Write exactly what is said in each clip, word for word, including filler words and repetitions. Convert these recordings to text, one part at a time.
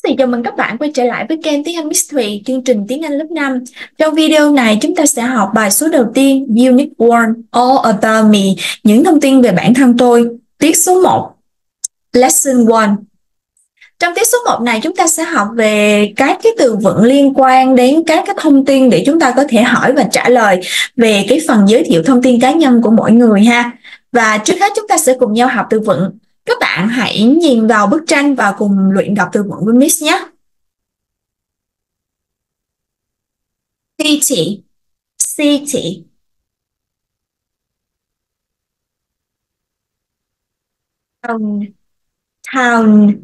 Thì chào mừng các bạn quay trở lại với kênh Tiếng Anh Miss Thùy, chương trình Tiếng Anh lớp năm. Trong video này chúng ta sẽ học bài số đầu tiên, Unit một, All About Me, những thông tin về bản thân tôi, tiết số một, Lesson một. Trong tiết số một này chúng ta sẽ học về các cái từ vựng liên quan đến các cái thông tin để chúng ta có thể hỏi và trả lời về cái phần giới thiệu thông tin cá nhân của mỗi người ha. Và trước hết chúng ta sẽ cùng nhau học từ vựng. Các bạn hãy nhìn vào bức tranh và cùng luyện đọc từ vựng với Miss nhé. City, city. Town, town.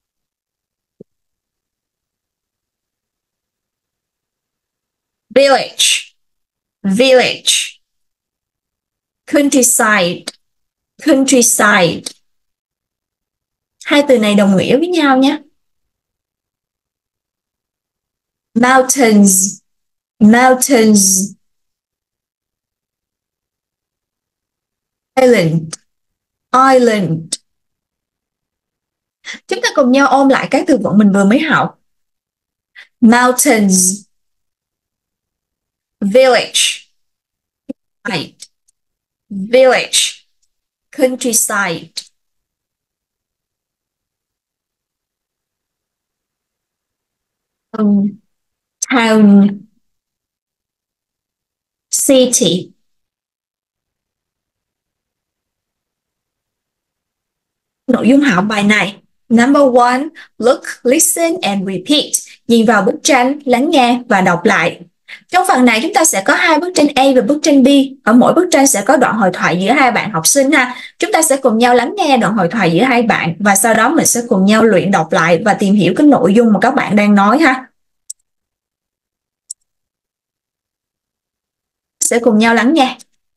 Village, village. Countryside, countryside. Hai từ này đồng nghĩa với nhau nhé. Mountains, mountains. Island, island. Chúng ta cùng nhau ôn lại các từ vựng mình vừa mới học. Mountains, village, right. Village, countryside. Um, town, city. Nội dung học bài này. Number one, look, listen and repeat. Nhìn vào bức tranh, lắng nghe và đọc lại. Trong phần này chúng ta sẽ có hai bức tranh A và bức tranh B. Ở mỗi bức tranh sẽ có đoạn hội thoại giữa hai bạn học sinh ha. Chúng ta sẽ cùng nhau lắng nghe đoạn hội thoại giữa hai bạn và sau đó mình sẽ cùng nhau luyện đọc lại và tìm hiểu cái nội dung mà các bạn đang nói ha. Sẽ cùng nhau lắng nghe.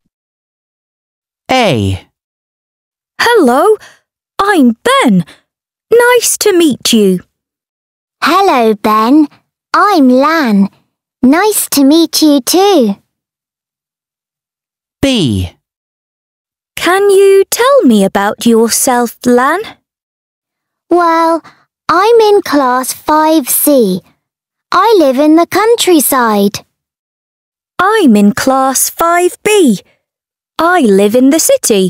A. Hello, I'm Ben. Nice to meet you. Hello, Ben. I'm Lan. Nice to meet you too. B. Can you tell me about yourself, Lan? Well, I'm in class five C. I live in the countryside. I'm in class five B. I live in the city.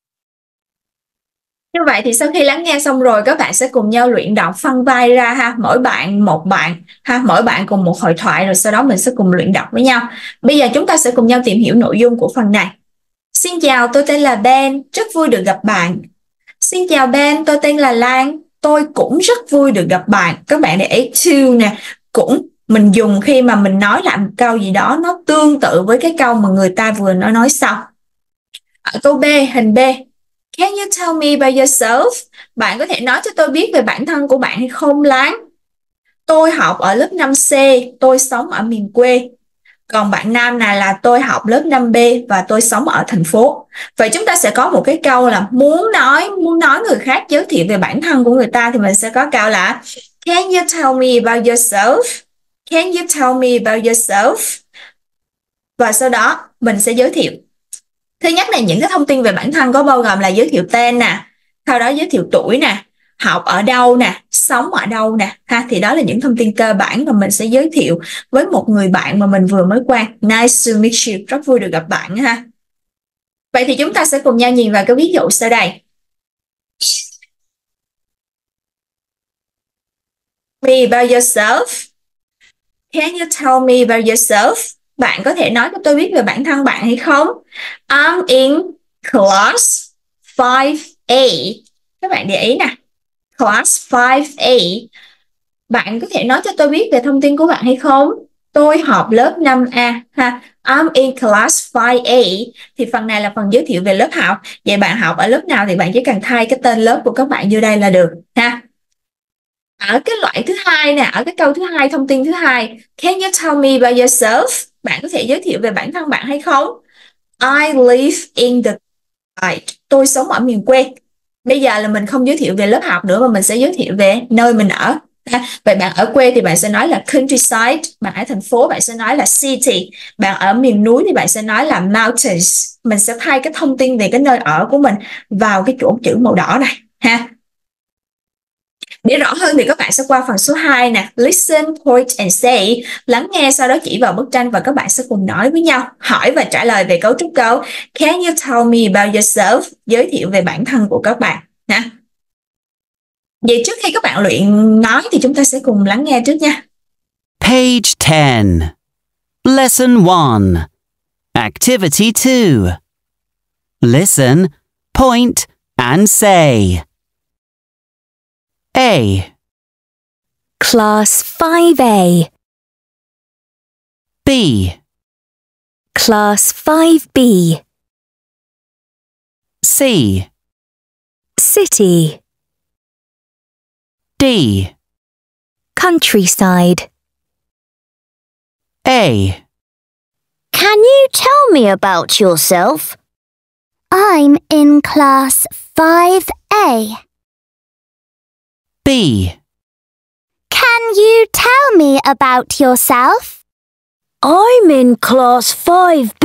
Như vậy thì sau khi lắng nghe xong rồi các bạn sẽ cùng nhau luyện đọc phân vai ra ha, mỗi bạn một bạn ha, mỗi bạn cùng một hội thoại rồi sau đó mình sẽ cùng luyện đọc với nhau. Bây giờ chúng ta sẽ cùng nhau tìm hiểu nội dung của phần này. Xin chào, tôi tên là Ben, rất vui được gặp bạn. Xin chào Ben, tôi tên là Lan, tôi cũng rất vui được gặp bạn. Các bạn để ý to nè, cũng mình dùng khi mà mình nói lại một câu gì đó nó tương tự với cái câu mà người ta vừa nói nói sau. Ở câu B, hình B. Can you tell me about yourself? Bạn có thể nói cho tôi biết về bản thân của bạn hay không, Lan? Tôi học ở lớp năm C, tôi sống ở miền quê. Còn bạn nam này là tôi học lớp năm B và tôi sống ở thành phố. Vậy chúng ta sẽ có một cái câu là muốn nói, muốn nói người khác giới thiệu về bản thân của người ta thì mình sẽ có câu là Can you tell me about yourself? Can you tell me about yourself? Và sau đó mình sẽ giới thiệu. Thứ nhất là những cái thông tin về bản thân có bao gồm là giới thiệu tên nè, sau đó giới thiệu tuổi nè, học ở đâu nè, sống ở đâu nè ha, thì đó là những thông tin cơ bản mà mình sẽ giới thiệu với một người bạn mà mình vừa mới quen. Nice to meet you, rất vui được gặp bạn ha. Vậy thì chúng ta sẽ cùng nhau nhìn vào cái ví dụ sau đây. Me about yourself. Can you tell me about yourself? Bạn có thể nói cho tôi biết về bản thân bạn hay không? I'm in class five A. Các bạn để ý nè. Class five A. Bạn có thể nói cho tôi biết về thông tin của bạn hay không? Tôi học lớp năm A. Ha. I'm in class five A. Thì phần này là phần giới thiệu về lớp học. Vậy bạn học ở lớp nào thì bạn chỉ cần thay cái tên lớp của các bạn vô đây là được. Ha. Ở cái loại thứ hai nè, ở cái câu thứ hai, thông tin thứ hai, Can you tell me about yourself? Bạn có thể giới thiệu về bản thân bạn hay không? I live in the countryside. Tôi sống ở miền quê. Bây giờ là mình không giới thiệu về lớp học nữa mà mình sẽ giới thiệu về nơi mình ở. Vậy bạn ở quê thì bạn sẽ nói là countryside, bạn ở thành phố bạn sẽ nói là city, bạn ở miền núi thì bạn sẽ nói là mountains. Mình sẽ thay cái thông tin về cái nơi ở của mình vào cái chỗ chữ màu đỏ này ha. Để rõ hơn thì các bạn sẽ qua phần số hai nè, listen, point and say, lắng nghe sau đó chỉ vào bức tranh và các bạn sẽ cùng nói với nhau, hỏi và trả lời về cấu trúc câu. Can you tell me about yourself? Giới thiệu về bản thân của các bạn nha. Vậy trước khi các bạn luyện nói thì chúng ta sẽ cùng lắng nghe trước nha. Page ten. Lesson one. Activity two. Listen, point, and say. A. Class five A. B. Class five B. C. City. D. Countryside. A. Can you tell me about yourself? I'm in class five A. B. Can you tell me about yourself? I'm in class five B.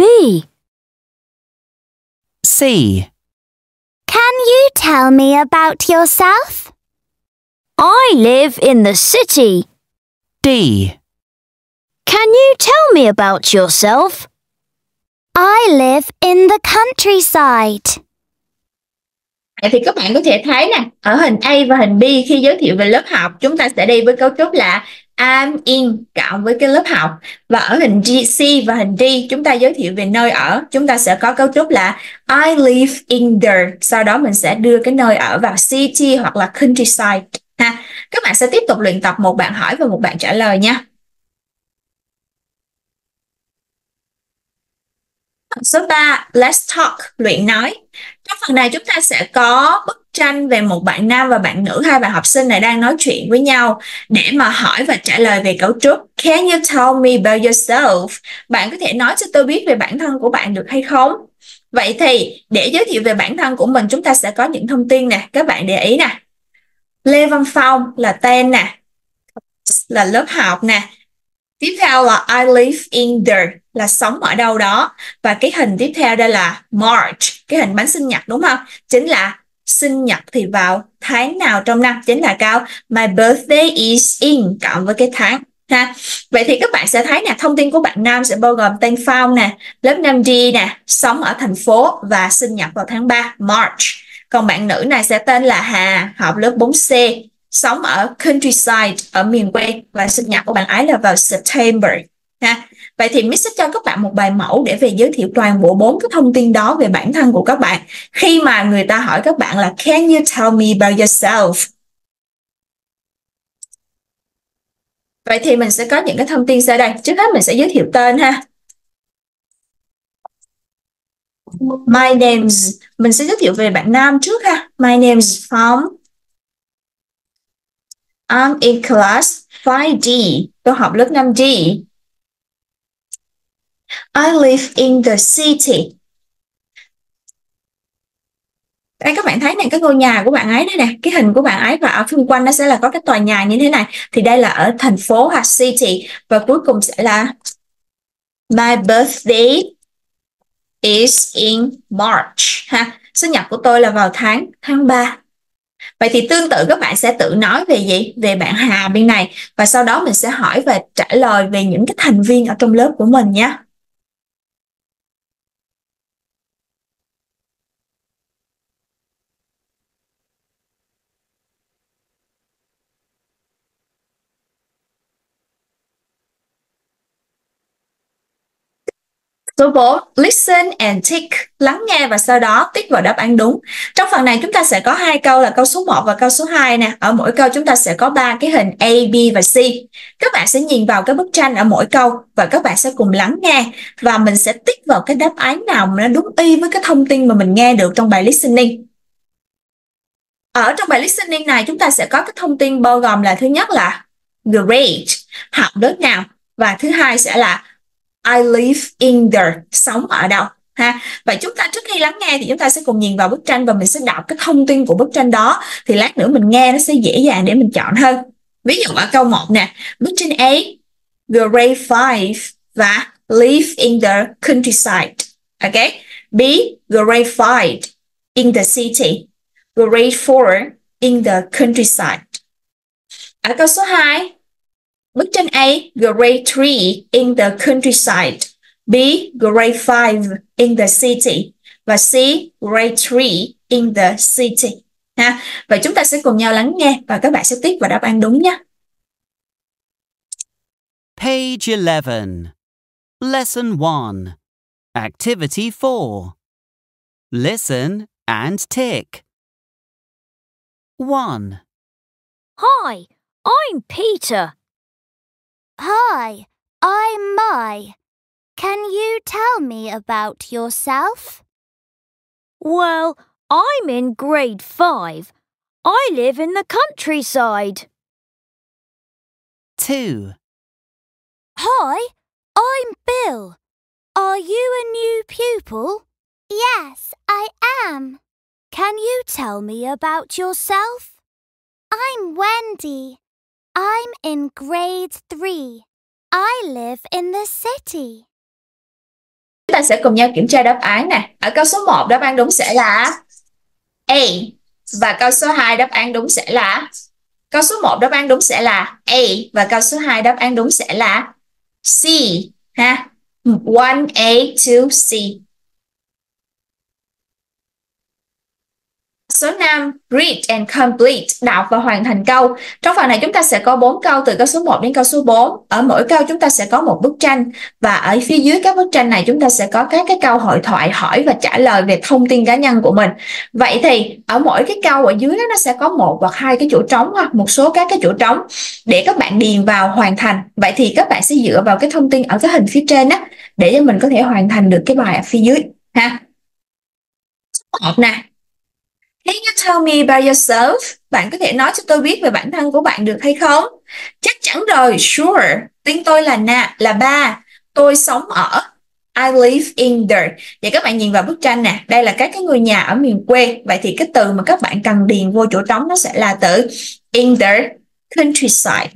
C. Can you tell me about yourself? I live in the city. D. Can you tell me about yourself? I live in the countryside. Thì các bạn có thể thấy nè, ở hình A và hình B khi giới thiệu về lớp học, chúng ta sẽ đi với cấu trúc là I'm in cộng với cái lớp học. Và ở hình G, C và hình D, chúng ta giới thiệu về nơi ở, chúng ta sẽ có cấu trúc là I live in the. Sau đó mình sẽ đưa cái nơi ở vào city hoặc là countryside. Ha. Các bạn sẽ tiếp tục luyện tập, một bạn hỏi và một bạn trả lời nha. Số ba, let's talk, luyện nói. Trong phần này chúng ta sẽ có bức tranh về một bạn nam và bạn nữ, hai bạn học sinh này đang nói chuyện với nhau để mà hỏi và trả lời về cấu trúc. Can you tell me about yourself? Bạn có thể nói cho tôi biết về bản thân của bạn được hay không? Vậy thì để giới thiệu về bản thân của mình, chúng ta sẽ có những thông tin nè, các bạn để ý nè. Lê Văn Phong là tên nè, là lớp học nè. Tiếp theo là I live in the, là sống ở đâu đó. Và cái hình tiếp theo đây là March, cái hình bánh sinh nhật đúng không? Chính là sinh nhật thì vào tháng nào trong năm, chính là câu My birthday is in cộng với cái tháng. Ha. Vậy thì các bạn sẽ thấy nè, thông tin của bạn nam sẽ bao gồm tên Phong nè, lớp năm D nè, sống ở thành phố và sinh nhật vào tháng ba, March. Còn bạn nữ này sẽ tên là Hà, học lớp bốn C, sống ở countryside, ở miền quê, và sinh nhật của bạn ấy là vào September. Ha. Vậy thì Miss sẽ cho các bạn một bài mẫu để về giới thiệu toàn bộ bốn cái thông tin đó về bản thân của các bạn. Khi mà người ta hỏi các bạn là Can you tell me about yourself? Vậy thì mình sẽ có những cái thông tin sau đây. Trước hết mình sẽ giới thiệu tên ha. My name's, mình sẽ giới thiệu về bạn nam trước ha. My name's Phong. I'm in class five D. Tôi học lớp năm D. I live in the city. Đây các bạn thấy này, cái ngôi nhà của bạn ấy đây nè, cái hình của bạn ấy, và ở xung quanh nó sẽ là có cái tòa nhà như thế này. Thì đây là ở thành phố hoặc city. Và cuối cùng sẽ là My birthday is in March. Ha. Sinh nhật của tôi là vào tháng tháng ba. Vậy thì tương tự các bạn sẽ tự nói về gì? Về bạn Hà bên này. Và sau đó mình sẽ hỏi và trả lời về những cái thành viên ở trong lớp của mình nhé. Số bốn, listen and tick, lắng nghe và sau đó tick vào đáp án đúng. Trong phần này chúng ta sẽ có hai câu là câu số một và câu số hai nè. Ở mỗi câu chúng ta sẽ có ba cái hình A, B và C. Các bạn sẽ nhìn vào cái bức tranh ở mỗi câu và các bạn sẽ cùng lắng nghe và mình sẽ tick vào cái đáp án nào mà nó đúng y với cái thông tin mà mình nghe được trong bài listening. Ở trong bài listening này chúng ta sẽ có cái thông tin bao gồm là thứ nhất là grade, học lớp nào, và thứ hai sẽ là I live in the, sống ở đâu. Ha. Vậy chúng ta trước khi lắng nghe thì chúng ta sẽ cùng nhìn vào bức tranh và mình sẽ đọc cái thông tin của bức tranh đó. Thì lát nữa mình nghe nó sẽ dễ dàng để mình chọn hơn. Ví dụ ở câu một nè, bức tranh A, grade five và live in the countryside. Ok. B, grade five in the city. Grade four in the countryside. Ở câu số hai, bức tranh A, grade three in the countryside. B, grade five in the city. Và C, grade three in the city. Ha. Vậy chúng ta sẽ cùng nhau lắng nghe và các bạn sẽ tick vào đáp án đúng nhé. Page eleven. Lesson one. Activity four. Listen and tick. one. Hi, I'm Peter. Hi, I'm Mai. Can you tell me about yourself? Well, I'm in grade five. I live in the countryside. two. Hi, I'm Bill. Are you a new pupil? Yes, I am. Can you tell me about yourself? I'm Wendy. I'm in grade three. I live in the city. Chúng ta sẽ cùng nhau kiểm tra đáp án nè. Ở câu số một đáp án đúng sẽ là A. Và câu số hai đáp án đúng sẽ là Câu số một đáp án đúng sẽ là A. Và câu số hai đáp án đúng sẽ là C. Ha. one A, two C. Số năm, read and complete, đọc và hoàn thành câu. Trong phần này chúng ta sẽ có bốn câu từ câu số một đến câu số bốn. Ở mỗi câu chúng ta sẽ có một bức tranh và ở phía dưới các bức tranh này chúng ta sẽ có các cái câu hội thoại hỏi và trả lời về thông tin cá nhân của mình. Vậy thì ở mỗi cái câu ở dưới đó nó sẽ có một hoặc hai cái chỗ trống hoặc một số các cái chỗ trống để các bạn điền vào hoàn thành. Vậy thì các bạn sẽ dựa vào cái thông tin ở cái hình phía trên đó để cho mình có thể hoàn thành được cái bài ở phía dưới ha. Một nè. Can you tell me about yourself? Bạn có thể nói cho tôi biết về bản thân của bạn được hay không? Chắc chắn rồi, sure. Tên tôi là Na, là Ba. Tôi sống ở I live in the. Vậy các bạn nhìn vào bức tranh nè, đây là các cái ngôi nhà ở miền quê. Vậy thì cái từ mà các bạn cần điền vô chỗ trống nó sẽ là từ in the countryside.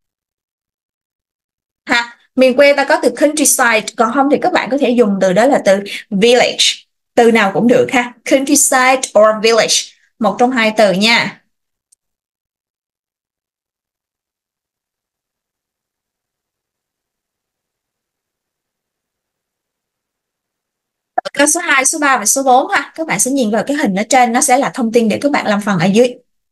Ha, miền quê ta có từ countryside, còn không thì các bạn có thể dùng từ đó là từ village. Từ nào cũng được ha, countryside or village, một trong hai từ nha. Câu số hai, số ba và số bốn ha, các bạn sẽ nhìn vào cái hình ở trên, nó sẽ là thông tin để các bạn làm phần ở dưới.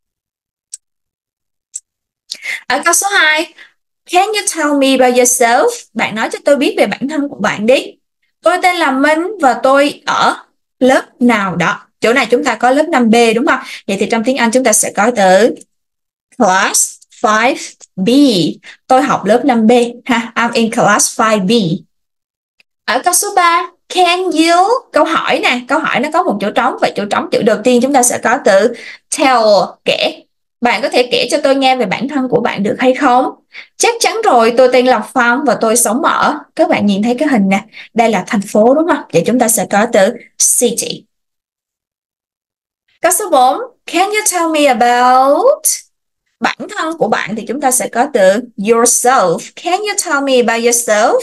Ở câu số hai, can you tell me about yourself? Bạn nói cho tôi biết về bản thân của bạn đi. Tôi tên là Minh và tôi ở lớp nào đó. Chỗ này chúng ta có lớp năm B đúng không? Vậy thì trong tiếng Anh chúng ta sẽ có từ class five B. Tôi học lớp năm B ha. I'm in class five B. Ở câu số ba, can you? Câu hỏi nè, câu hỏi nó có một chỗ trống. Vậy chỗ trống chữ đầu tiên chúng ta sẽ có từ tell, kể. Bạn có thể kể cho tôi nghe về bản thân của bạn được hay không? Chắc chắn rồi, tôi tên là Phong và tôi sống ở. Các bạn nhìn thấy cái hình nè, đây là thành phố đúng không? Vậy chúng ta sẽ có từ city. Câu số bốn, can you tell me about? Bản thân của bạn thì chúng ta sẽ có từ yourself. Can you tell me about yourself?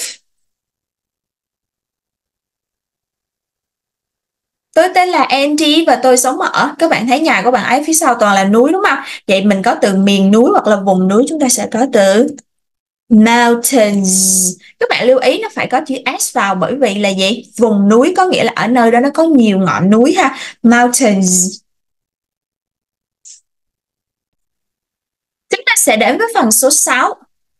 Tôi tên là Andy và tôi sống ở. Các bạn thấy nhà của bạn ấy phía sau toàn là núi đúng không? Vậy mình có từ miền núi hoặc là vùng núi, chúng ta sẽ có từ mountains. Các bạn lưu ý nó phải có chữ S vào, bởi vì là gì? Vùng núi có nghĩa là ở nơi đó nó có nhiều ngọn núi ha. Mountains. Chúng ta sẽ đến với phần số sáu.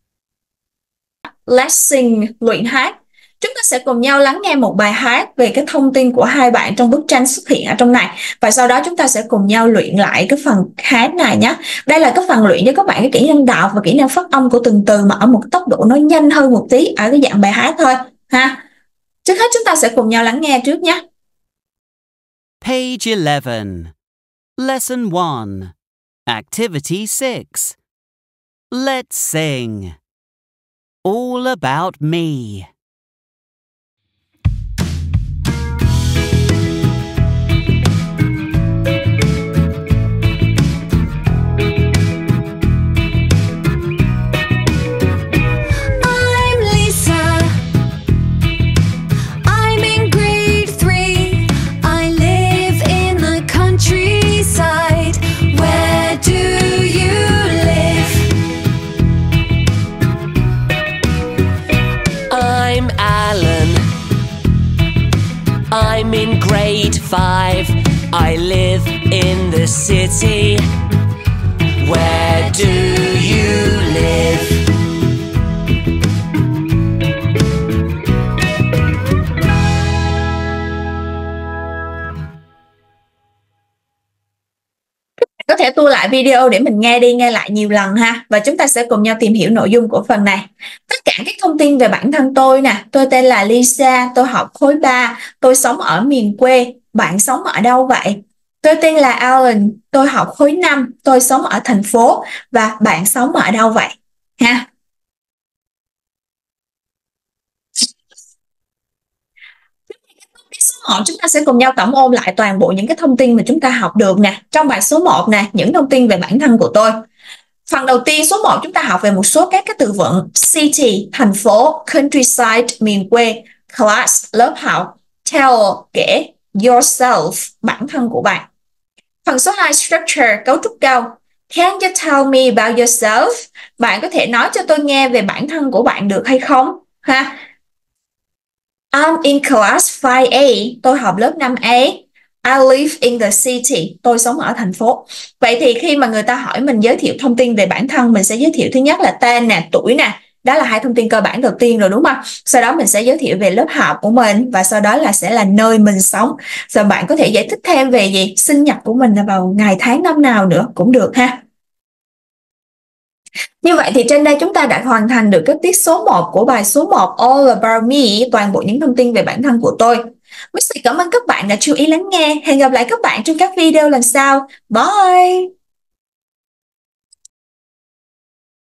Let's sing, luyện hát. Chúng ta sẽ cùng nhau lắng nghe một bài hát về cái thông tin của hai bạn trong bức tranh xuất hiện ở trong này. Và sau đó chúng ta sẽ cùng nhau luyện lại cái phần hát này nhé. Đây là cái phần luyện cho các bạn cái kỹ năng đọc và kỹ năng phát âm của từng từ mà ở một tốc độ nó nhanh hơn một tí ở cái dạng bài hát thôi ha. Trước hết chúng ta sẽ cùng nhau lắng nghe trước nhé. Page eleven. Lesson one. Activity six. Let's sing. All about me. I live in the city. Where do you live? Có thể tua lại video để mình nghe đi nghe lại nhiều lần ha. Và chúng ta sẽ cùng nhau tìm hiểu nội dung của phần này. Tất cả các thông tin về bản thân tôi nè. Tôi tên là Lisa, tôi học khối ba, tôi sống ở miền quê. Bạn sống ở đâu vậy? Tôi tên là Alan, tôi học khối năm, tôi sống ở thành phố. Và bạn sống ở đâu vậy? Ha. Số một chúng ta sẽ cùng nhau tổng ôn lại toàn bộ những cái thông tin mà chúng ta học được nè. Trong bài số một nè, những thông tin về bản thân của tôi. Phần đầu tiên số một chúng ta học về một số các cái từ vựng city, thành phố, countryside, miền quê, class, lớp học, tell, kể, yourself, bản thân của bạn. Phần số hai structure, cấu trúc câu. Can you tell me about yourself? Bạn có thể nói cho tôi nghe về bản thân của bạn được hay không? Ha. I'm in class five A. Tôi học lớp năm A. I live in the city. Tôi sống ở thành phố. Vậy thì khi mà người ta hỏi mình giới thiệu thông tin về bản thân, mình sẽ giới thiệu thứ nhất là tên nè, tuổi nè. Đó là hai thông tin cơ bản đầu tiên rồi đúng không? Sau đó mình sẽ giới thiệu về lớp học của mình và sau đó là sẽ là nơi mình sống. Rồi bạn có thể giải thích thêm về gì? Sinh nhật của mình là vào ngày tháng năm nào nữa cũng được ha. Như vậy thì trên đây chúng ta đã hoàn thành được cái tiết số một của bài số một All About Me, toàn bộ những thông tin về bản thân của tôi. Mình xin cảm ơn các bạn đã chú ý lắng nghe. Hẹn gặp lại các bạn trong các video lần sau. Bye!